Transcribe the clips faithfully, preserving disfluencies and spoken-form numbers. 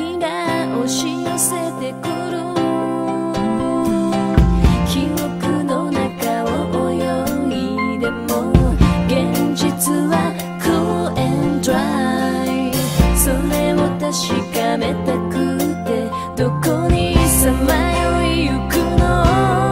波が押し寄せてくる。記憶の中を泳いでも現実は cool and dry。 それを確かめたくてどこにさまよいゆくの。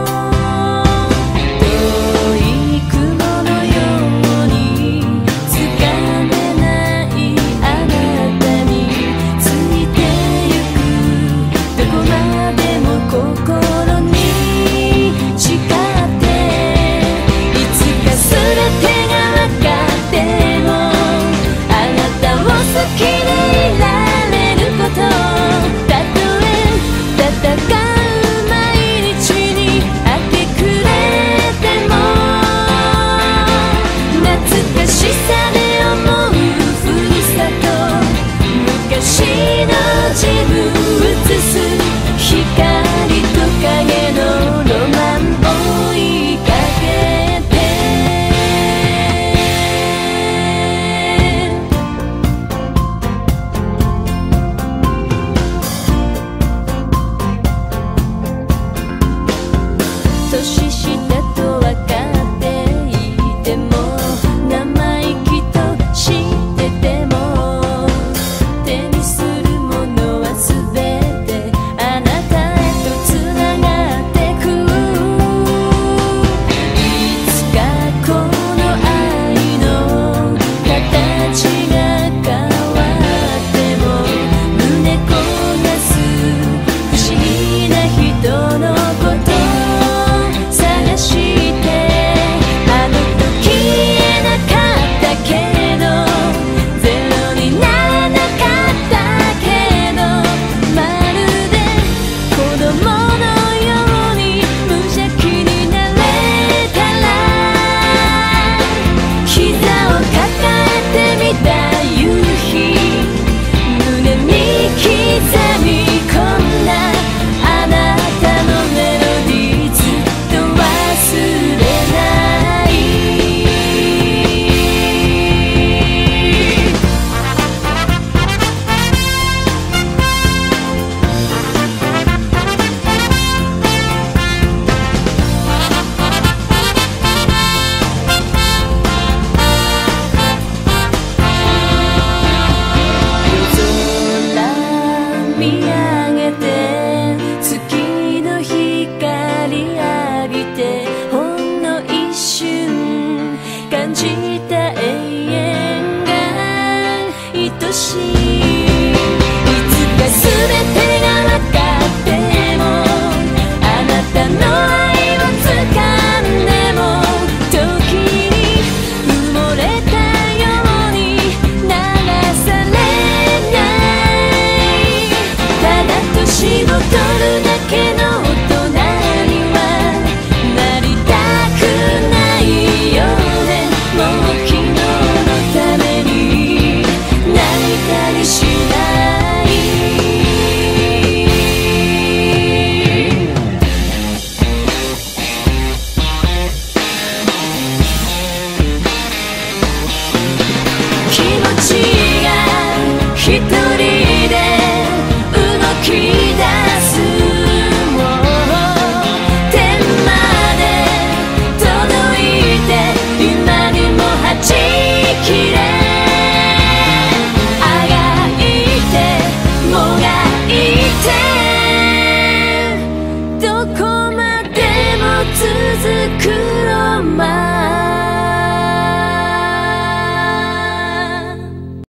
遠い雲のようにつかめないあなたについてゆく。どこまでも心に誓っていつかすべてが分かってもあなたを好きでいられること。たとえ戦う毎日に明け暮れても懐かしさで思うふるさと。昔の自分映す光と影のロマン追いかけて。年下と分かっていても生意気と知ってても手にするものはすべてあなたへとつながってく。いつかこの愛の形が変わっても胸焦がす不思議な人のこと探してあの時言えなかったけどゼロにならなかったけどまるで子供のように無邪気になれたら膝を抱えてみた夕日胸に刻み込んだあなたのメロディーずっと忘れない。夜空見上げて月の光浴びてほんの一瞬感じた永遠が愛しい。いつかすべてが分かってもあなたの愛を掴んでも時に埋もれたように流されない。ただ年を取るだけの大人にはなりたくないようでもう昨日のために泣いたりしない。気持ち